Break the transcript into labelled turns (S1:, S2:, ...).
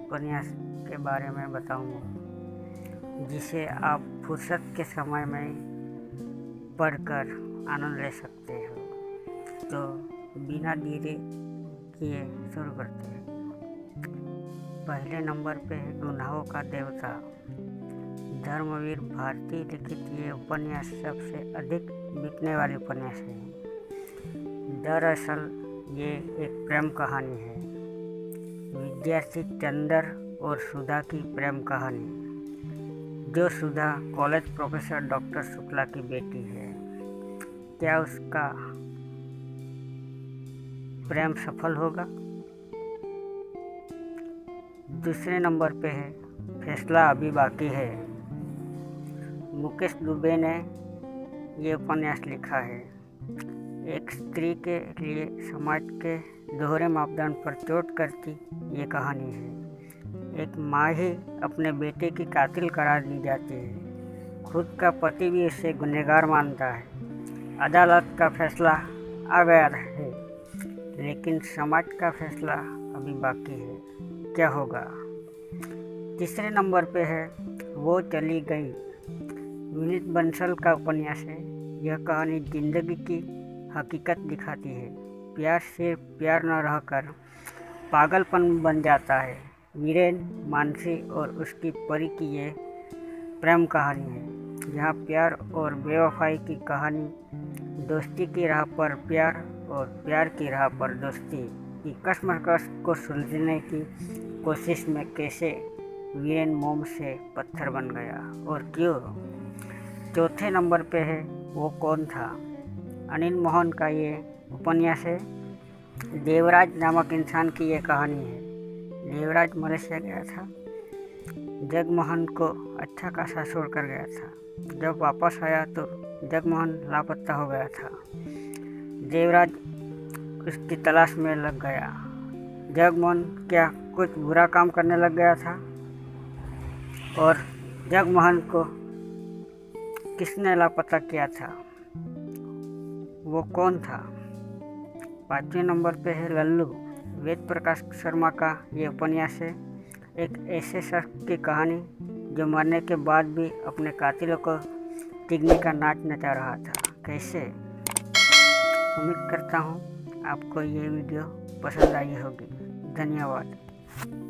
S1: उपन्यास के बारे में बताऊंगा, जिसे आप फुर्सत के समय में पढ़कर आनंद ले सकते हो। तो बिना देरी किए शुरू करते हैं। पहले नंबर पे है गुनाहों का देवता। धर्मवीर भारती लिखित ये उपन्यास सबसे अधिक बिकने वाली उपन्यास है। दरअसल ये एक प्रेम कहानी है, विद्यार्थी चंदर और सुधा की प्रेम कहानी। जो Sudha college professor doctor Shukla की बेटी है, क्या उसका प्रेम सफल होगा? दूसरे नंबर पे है फैसला अभी बाकी है। मुकेश दुबे ने ये उपन्यास लिखा है। एक स्त्री के लिए समाज के दोहरे मापदंड पर चोट करती ये कहानी है। एक माँ ही अपने बेटे की कातिल करार दी जाती है। खुद का पति भी उसे गुनहगार मानता है। अदालत का फैसला आ गया है, लेकिन समाज का फैसला अभी बाकी है। क्या होगा? तीसरे नंबर पे है वो चली गई। विनीत बंसल का उपन्यास है। यह कहानी जिंदगी की हकीकत दिखाती है। प्यार सिर्फ प्यार न रहकर पागलपन बन जाता है। वीरेन, मानसी और उसकी परी की ये प्रेम कहानी है, जहाँ प्यार और बेवफाई की कहानी, दोस्ती की राह पर प्यार और प्यार की राह पर दोस्ती की कश्मकश को सुलझने की कोशिश में कैसे वीरेन मोम से पत्थर बन गया और क्यों। चौथे नंबर पे है वो कौन था। अनिल मोहन का ये उपन्यास है। देवराज नामक इंसान की ये कहानी है। देवराज मलेशिया गया था। जगमोहन को अच्छा खासा छोड़ कर गया था। जब वापस आया तो जगमोहन लापता हो गया था। देवराज उसकी तलाश में लग गया। जगमोहन क्या कुछ बुरा काम करने लग गया था? और जगमोहन को किसने लापता किया था? वो कौन था? पांचवें नंबर पे है लल्लू। वेद प्रकाश शर्मा का ये उपन्यास है। एक ऐसे शख्स की कहानी जो मरने के बाद भी अपने कातिलों को तिगने का नाच नचा रहा था। कैसे? उम्मीद करता हूँ आपको ये वीडियो पसंद आई होगी। धन्यवाद।